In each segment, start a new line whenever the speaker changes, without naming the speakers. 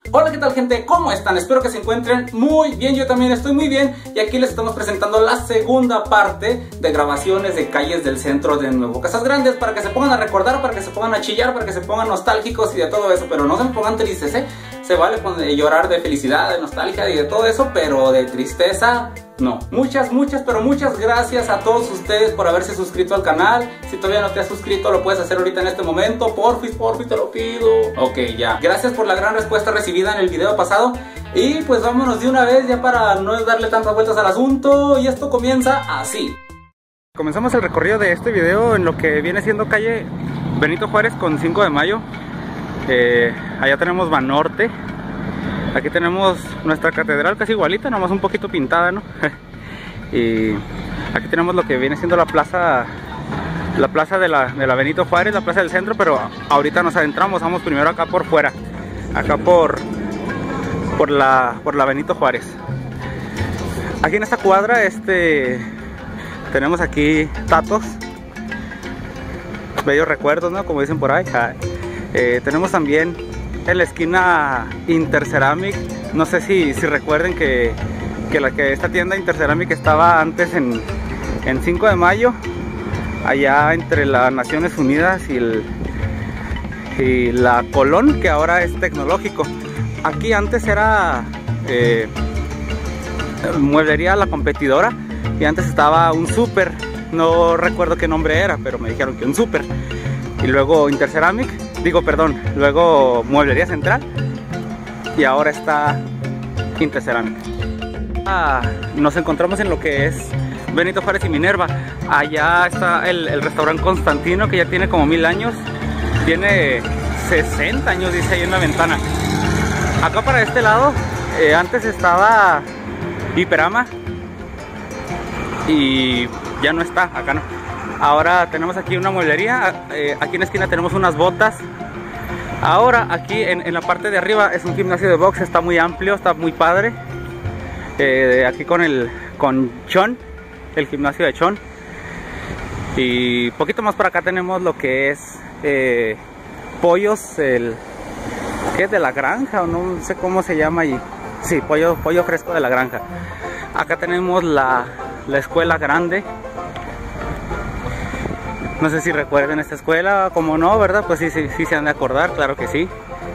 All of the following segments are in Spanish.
Hola, ¿qué tal, gente? ¿Cómo están? Espero que se encuentren muy bien, yo también estoy muy bien. Y aquí les estamos presentando la segunda parte de grabaciones de calles del centro de Nuevo Casas Grandes, para que se pongan a recordar, para que se pongan a chillar, para que se pongan nostálgicos y de todo eso. Pero no se me pongan tristes, ¿eh? Se vale llorar de felicidad, de nostalgia y de todo eso, pero de tristeza no. Muchas gracias a todos ustedes por haberse suscrito al canal. Si todavía no te has suscrito, lo puedes hacer ahorita en este momento. Porfis, te lo pido. Ok, ya. Gracias por la gran respuesta recibida en el video pasado. Y pues vámonos de una vez ya para no darle tantas vueltas al asunto. Y esto comienza así. Comenzamos el recorrido de este video en lo que viene siendo calle Benito Juárez con 5 de mayo. Allá tenemos Banorte. Aquí tenemos nuestra catedral casi igualita, nomás un poquito pintada, ¿no? Y aquí tenemos lo que viene siendo la plaza de la Benito Juárez, la plaza del centro, pero ahorita nos adentramos, vamos primero acá por fuera, acá por la Benito Juárez. Aquí en esta cuadra tenemos aquí tatos, bellos recuerdos, ¿no? Como dicen por ahí. Tenemos también en la esquina Interceramic. No sé si recuerden que esta tienda Interceramic estaba antes en 5 de mayo, allá entre las Naciones Unidas y la Colón, que ahora es Tecnológico. Aquí antes era mueblería La Competidora, y antes estaba un súper, no recuerdo qué nombre era, pero me dijeron que un súper. Y luego Interceramic, luego Mueblería Central, y ahora está Interceramic. Nos encontramos en lo que es Benito Juárez y Minerva. Allá está el restaurante Constantino, que ya tiene como 1000 años. Tiene 60 años, dice ahí en la ventana. Acá para este lado, antes estaba Hiperama, y ya no está, acá no. Ahora tenemos aquí una mueblería, aquí en la esquina tenemos unas botas. Ahora aquí en la parte de arriba es un gimnasio de box, está muy amplio, está muy padre. Aquí con Chon, el gimnasio de Chon. Y poquito más para acá tenemos lo que es pollos, ¿qué es? De la granja, o no sé cómo se llama allí. Sí, pollo fresco de la granja. Acá tenemos la escuela grande. No sé si recuerden esta escuela, como no, ¿verdad? Pues sí se han de acordar, claro que sí.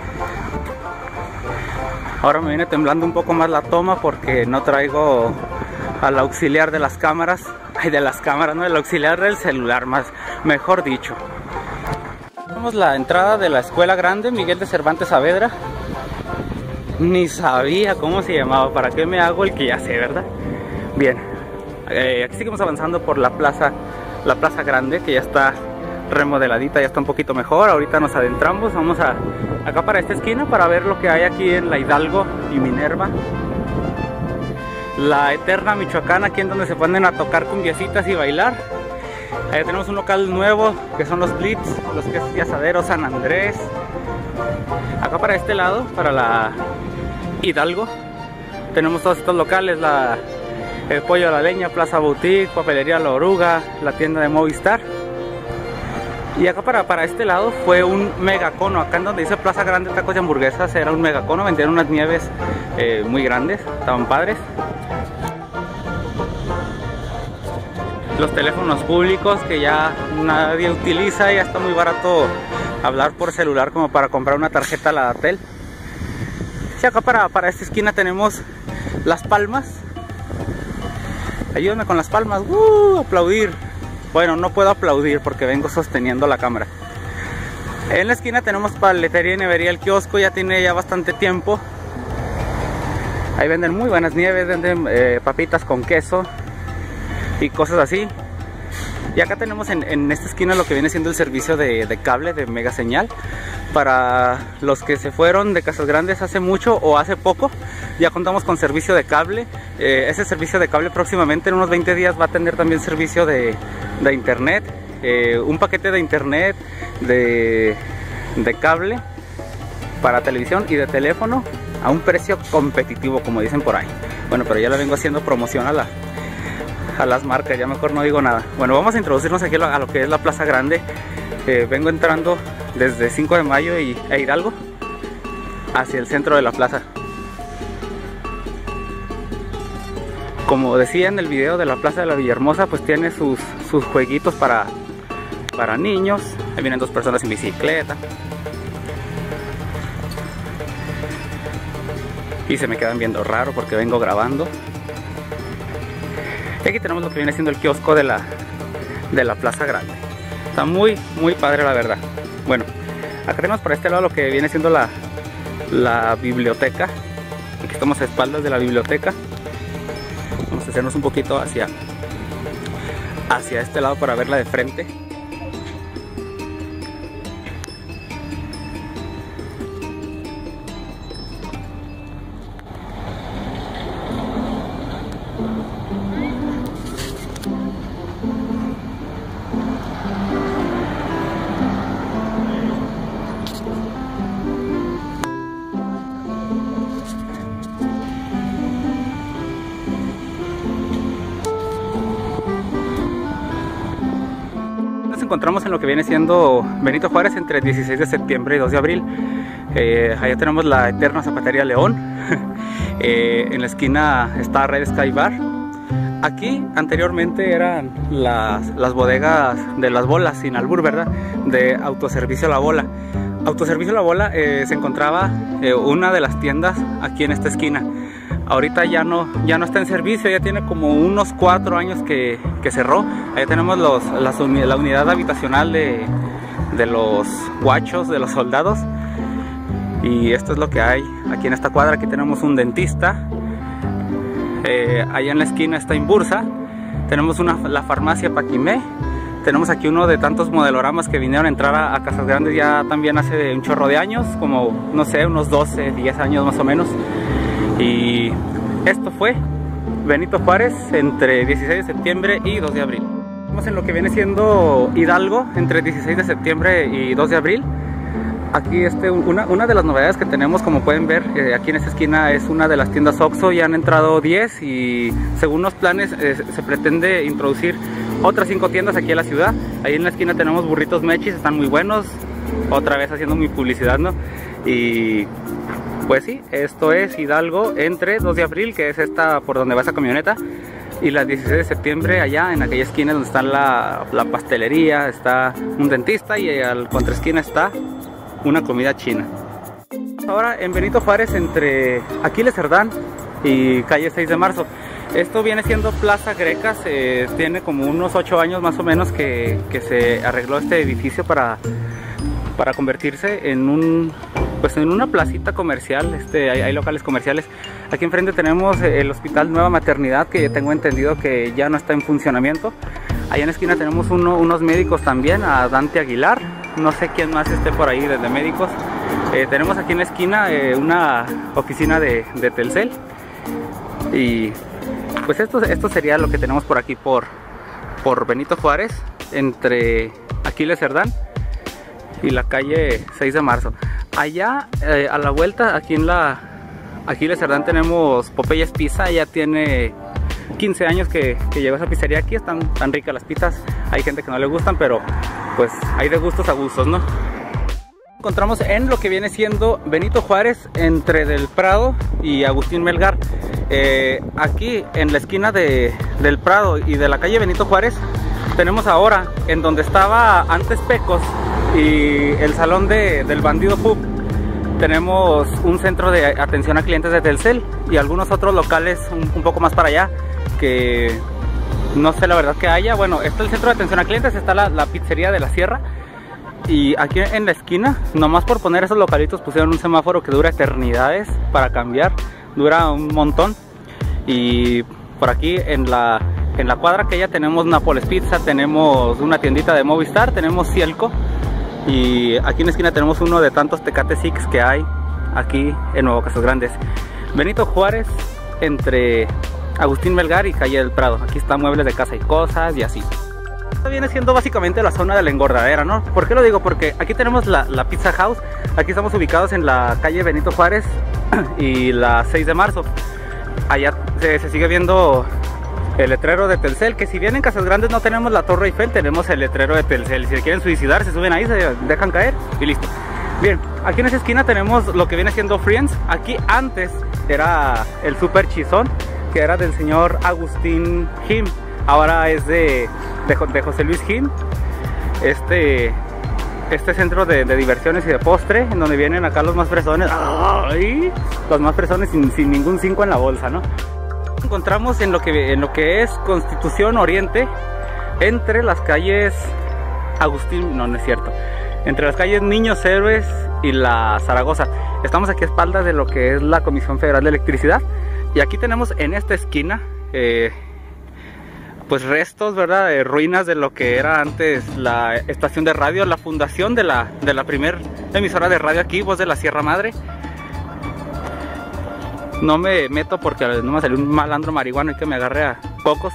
Ahora me viene temblando un poco más la toma porque no traigo al auxiliar de las cámaras. Ay, de las cámaras, no, el auxiliar del celular, mejor dicho. Tenemos la entrada de la escuela grande, Miguel de Cervantes Saavedra. Ni sabía cómo se llamaba, ¿para qué me hago el que ya sé, verdad? Bien, aquí seguimos avanzando por la plaza grande, que ya está remodeladita, ya está un poquito mejor. Ahorita nos adentramos, vamos acá para esta esquina para ver lo que hay aquí en la Hidalgo y Minerva. La eterna Michoacana, aquí en donde se ponen a tocar cumbiecitas y bailar. Allá tenemos un local nuevo, que son los Blitz, los quesos y asaderos San Andrés. Acá para este lado, para la Hidalgo, tenemos todos estos locales, el Pollo a la Leña, Plaza Boutique, Papelería La Oruga, la tienda de Movistar. Y acá para este lado fue un megacono. Acá en donde dice Plaza Grande Tacos y Hamburguesas era un megacono, vendían unas nieves muy grandes, estaban padres. Los teléfonos públicos que ya nadie utiliza, ya está muy barato hablar por celular como para comprar una tarjeta Ladatel. Y acá para esta esquina tenemos Las Palmas. Ayúdame con las palmas, aplaudir. Bueno, no puedo aplaudir porque vengo sosteniendo la cámara. En la esquina tenemos paletería y nevería El Kiosco, ya tiene ya bastante tiempo. Ahí venden muy buenas nieves, venden papitas con queso y cosas así. Y acá tenemos en esta esquina lo que viene siendo el servicio de cable de Mega Señal. Para los que se fueron de Casas Grandes hace mucho o hace poco, ya contamos con servicio de cable. Ese servicio de cable próximamente, en unos 20 días, va a tener también servicio de internet. Un paquete de internet, de cable para televisión y de teléfono a un precio competitivo, como dicen por ahí. Bueno, pero ya le vengo haciendo promoción a las marcas, ya mejor no digo nada. Bueno, vamos a introducirnos aquí a lo que es la Plaza Grande. Vengo entrando desde 5 de mayo e Hidalgo. hacia el centro de la plaza. Como decía en el video de la Plaza de la Villahermosa, pues tiene sus jueguitos para niños. Ahí vienen dos personas en bicicleta. Y se me quedan viendo raro porque vengo grabando. Y aquí tenemos lo que viene siendo el kiosco de la Plaza Grande. Está muy padre, la verdad. Bueno, acá tenemos por este lado lo que viene siendo la biblioteca. Aquí estamos a espaldas de la biblioteca. Vamos a hacernos un poquito hacia este lado para verla de frente. Nos encontramos en lo que viene siendo Benito Juárez entre 16 de septiembre y 2 de abril. Allá tenemos la eterna Zapatería León. En la esquina está Red Sky Bar. Aquí anteriormente eran las bodegas de las bolas, sin albur, ¿verdad? De Autoservicio La Bola. Autoservicio La Bola se encontraba una de las tiendas aquí en esta esquina. Ahorita ya no está en servicio, ya tiene como unos 4 años que cerró. Allá tenemos la unidad habitacional de los guachos, de los soldados. Y esto es lo que hay aquí en esta cuadra. Aquí tenemos un dentista. Allá en la esquina está Inbursa. Tenemos la farmacia Paquimé. Tenemos aquí uno de tantos modeloramas que vinieron a entrar a Casas Grandes ya también hace un chorro de años, como no sé, unos 12, 10 años más o menos. Y esto fue Benito Juárez entre 16 de septiembre y 2 de abril. Estamos en lo que viene siendo Hidalgo entre 16 de septiembre y 2 de abril. Aquí una de las novedades que tenemos, como pueden ver, aquí en esta esquina es una de las tiendas Oxxo. Ya han entrado 10 y según los planes se pretende introducir otras 5 tiendas aquí en la ciudad. Ahí en la esquina tenemos burritos Mechis, están muy buenos. Otra vez haciendo mi publicidad, ¿no? Y pues sí, esto es Hidalgo entre 2 de abril, que es esta por donde va esa camioneta, y la 16 de septiembre allá en aquella esquina donde está la pastelería, está un dentista y al contraesquina está una comida china. Ahora en Benito Juárez entre Aquiles Cerdán y calle 6 de marzo. Esto viene siendo Plaza Grecas. Tiene como unos 8 años más o menos que se arregló este edificio para convertirse en una placita comercial. Hay locales comerciales. Aquí enfrente tenemos el Hospital Nueva Maternidad, que tengo entendido que ya no está en funcionamiento. Allá en la esquina tenemos unos médicos también, a Dante Aguilar. No sé quién más esté por ahí de médicos. Tenemos aquí en la esquina una oficina de Telcel. Y pues esto sería lo que tenemos por aquí por Benito Juárez entre Aquiles Cerdán y la calle 6 de marzo. Allá a la vuelta, aquí en la Aquiles Cerdán, tenemos Popeyes Pizza. Ya tiene 15 años que llegó esa pizzería aquí. Están tan ricas las pizzas. Hay gente que no le gustan, pero pues hay de gustos a gustos, ¿no? Encontramos en lo que viene siendo Benito Juárez entre Del Prado y Agustín Melgar. Aquí en la esquina del Prado y de la calle Benito Juárez tenemos ahora, en donde estaba antes Pecos y el salón del Bandido Pub, tenemos un centro de atención a clientes de Telcel y algunos otros locales un poco más para allá que no sé la verdad que haya. Bueno, está el centro de atención a clientes, está la pizzería de la Sierra. Y aquí en la esquina, nomás por poner esos localitos, pusieron un semáforo que dura eternidades para cambiar, dura un montón. Y por aquí en la cuadra que ya tenemos Nápoles Pizza, tenemos una tiendita de Movistar, tenemos Cielco. Y aquí en la esquina tenemos uno de tantos Tecate Six que hay aquí en Nuevo Casas Grandes. Benito Juárez entre Agustín Melgar y calle del Prado. Aquí están muebles de casa y cosas y así. Esta viene siendo básicamente la zona de la engordadera, ¿no? ¿Por qué lo digo? Porque aquí tenemos la Pizza House. Aquí estamos ubicados en la calle Benito Juárez y la 6 de marzo. Allá se sigue viendo el letrero de Telcel, que si bien en Casas Grandes no tenemos la Torre Eiffel, tenemos el letrero de Telcel. Si se quieren suicidar, se suben ahí, se dejan caer y listo. Bien, aquí en esa esquina tenemos lo que viene siendo Friends. Aquí antes era el Super Chizón, que era del señor Agustín Jim. Ahora es de José Luis Jim. Este centro de diversiones y de postre, en donde vienen acá los más fresones. ¡Ay! Los más fresones sin ningún 5 en la bolsa, ¿no? Nos encontramos en lo que es Constitución Oriente, entre las calles Agustín, no es cierto, entre las calles Niños Héroes y la Zaragoza. Estamos aquí a espaldas de lo que es la Comisión Federal de Electricidad, y aquí tenemos en esta esquina pues restos, ¿verdad? Ruinas de lo que era antes la estación de radio, la fundación de la primer emisora de radio aquí, Voz de la Sierra Madre. No me meto porque no me salió un malandro marihuano y que me agarre a pocos.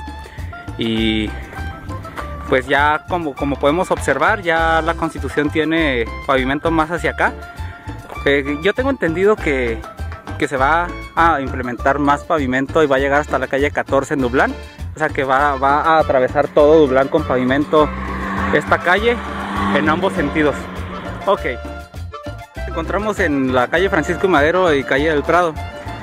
Y pues ya como podemos observar, ya la Constitución tiene pavimento más hacia acá. Yo tengo entendido que se va a implementar más pavimento y va a llegar hasta la calle 14 en Dublán. O sea que va a atravesar todo Dublán con pavimento esta calle en ambos sentidos. Ok, nos encontramos en la calle Francisco y Madero y calle del Prado.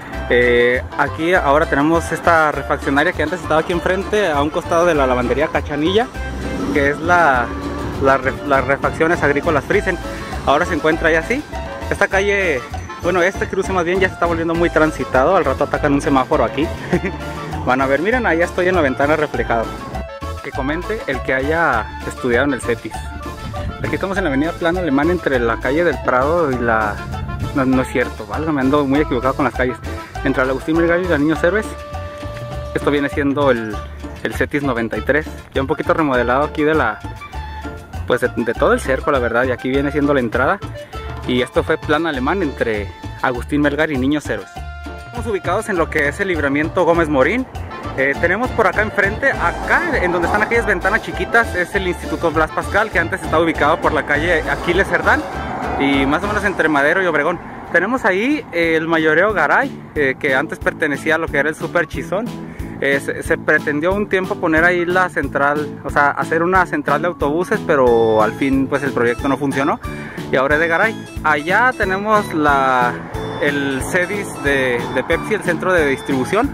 Aquí ahora tenemos esta refaccionaria que antes estaba aquí enfrente, a un costado de la lavandería Cachanilla, que es las refacciones agrícolas Friesen. Ahora se encuentra ya así. Esta calle, bueno, este cruce más bien ya se está volviendo muy transitado. Al rato atacan un semáforo aquí. Van a ver, miren, ahí estoy en la ventana reflejado. Que comente el que haya estudiado en el CETIS. Aquí estamos en la avenida Plano Alemán, entre la calle del Prado y la... No es cierto, ¿vale? Me ando muy equivocado con las calles. Entre el Agustín Melgar y la Niños Héroes. Esto viene siendo el CETIS 93. Ya un poquito remodelado aquí de la... Pues de todo el cerco, la verdad. Y aquí viene siendo la entrada. Y esto fue Plano Alemán entre Agustín Melgar y Niños Héroes. Estamos ubicados en lo que es el libramiento Gómez Morín. Tenemos por acá enfrente, acá en donde están aquellas ventanas chiquitas, es el Instituto Blas Pascal, que antes estaba ubicado por la calle Aquiles Cerdán y más o menos entre Madero y Obregón. Tenemos ahí el Mayoreo Garay, que antes pertenecía a lo que era el Super Chizón. Se pretendió un tiempo poner ahí la central, o sea, hacer una central de autobuses, pero al fin pues el proyecto no funcionó y ahora es de Garay. Allá tenemos el CEDIS de Pepsi, el centro de distribución,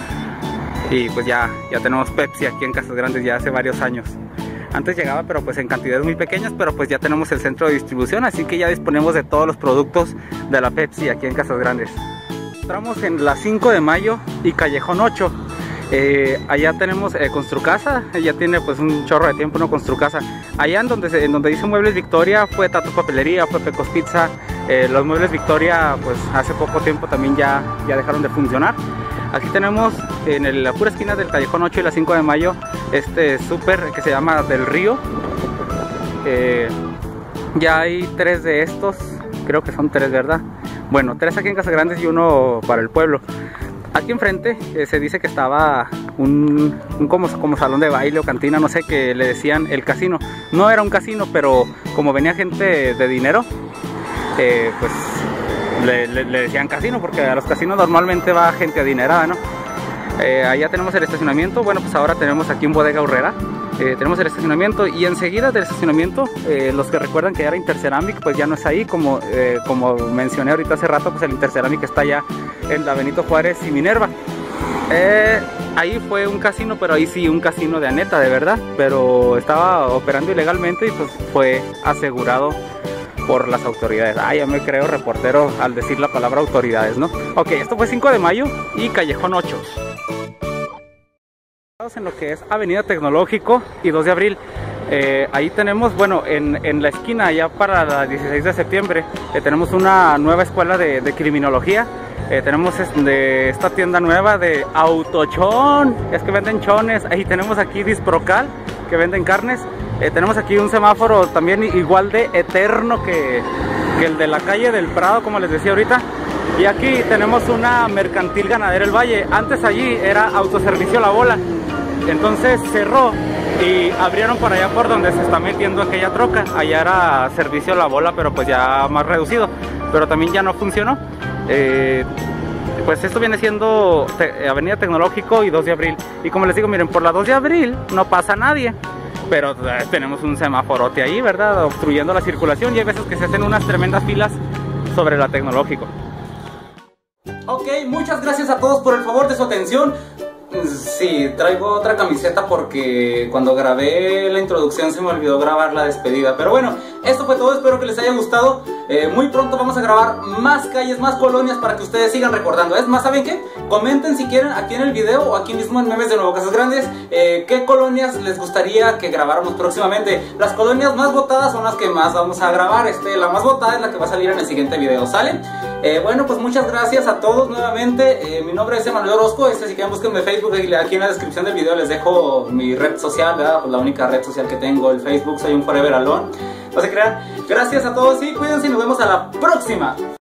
y pues ya tenemos Pepsi aquí en Casas Grandes ya hace varios años. Antes llegaba pero pues en cantidades muy pequeñas, pero pues ya tenemos el centro de distribución, así que ya disponemos de todos los productos de la Pepsi aquí en Casas Grandes. Entramos en la 5 de Mayo y Callejón 8. Allá tenemos Construcasa, ya tiene pues un chorro de tiempo, ¿no? Construcasa. Allá en donde dice Muebles Victoria fue Tato Papelería, fue Pecos Pizza. Los Muebles Victoria pues hace poco tiempo también ya dejaron de funcionar. Aquí tenemos en la pura esquina del Callejón 8 y la 5 de Mayo este súper que se llama Del Río. Ya hay 3 de estos, creo que son 3, ¿verdad? Bueno, 3 aquí en Casas Grandes y 1 para el pueblo. Aquí enfrente se dice que estaba un como salón de baile o cantina, no sé, que le decían el casino. No era un casino, pero como venía gente de dinero, pues le decían casino, porque a los casinos normalmente va gente adinerada, ¿no? Allá tenemos el estacionamiento. Bueno, pues ahora tenemos aquí un Bodega Aurrera. Tenemos el estacionamiento y enseguida del estacionamiento, los que recuerdan que era Interceramic, pues ya no es ahí, como mencioné ahorita hace rato, pues el Interceramic está allá en la Benito Juárez y Minerva. Ahí fue un casino, pero ahí sí un casino de aneta, de verdad, pero estaba operando ilegalmente y pues fue asegurado por las autoridades. Ya me creo reportero al decir la palabra autoridades, ¿no? Ok, esto fue 5 de Mayo y Callejón 8. En lo que es Avenida Tecnológico y 2 de Abril. Ahí tenemos, bueno, en la esquina, ya para la 16 de septiembre, tenemos una nueva escuela de criminología. Tenemos esta tienda nueva de Autochón, es que venden chones. Ahí tenemos aquí Disprocal, que venden carnes. Tenemos aquí un semáforo también igual de eterno que el de la calle del Prado, como les decía ahorita. Y aquí tenemos una Mercantil Ganadera El Valle. Antes allí era Autoservicio La Bola, entonces cerró y abrieron por allá por donde se está metiendo aquella troca. Allá era Servicio La Bola, pero pues ya más reducido, pero también ya no funcionó. Pues esto viene siendo Avenida Tecnológico y 2 de Abril. Y como les digo, miren, por la 2 de Abril no pasa nadie, pero tenemos un semáforote ahí, ¿verdad? Obstruyendo la circulación, y hay veces que se hacen unas tremendas filas sobre la Tecnológico. Ok, muchas gracias a todos por el favor de su atención. Sí, traigo otra camiseta porque cuando grabé la introducción se me olvidó grabar la despedida. Pero bueno, esto fue todo, espero que les haya gustado. Muy pronto vamos a grabar más calles, más colonias para que ustedes sigan recordando. Es más, ¿saben qué? Comenten si quieren aquí en el video o aquí mismo en Memes de Nuevo Casas Grandes qué colonias les gustaría que grabáramos próximamente. Las colonias más votadas son las que más vamos a grabar. La más votada es la que va a salir en el siguiente video, ¿sale? Bueno, pues muchas gracias a todos nuevamente. Mi nombre es Emanuel Orozco. Si quieren búsquenme en Facebook, aquí en la descripción del video les dejo mi red social, ¿verdad? Pues la única red social que tengo, el Facebook. Soy un Forever Alone. No se crean. Gracias a todos y cuídense y nos vemos a la próxima.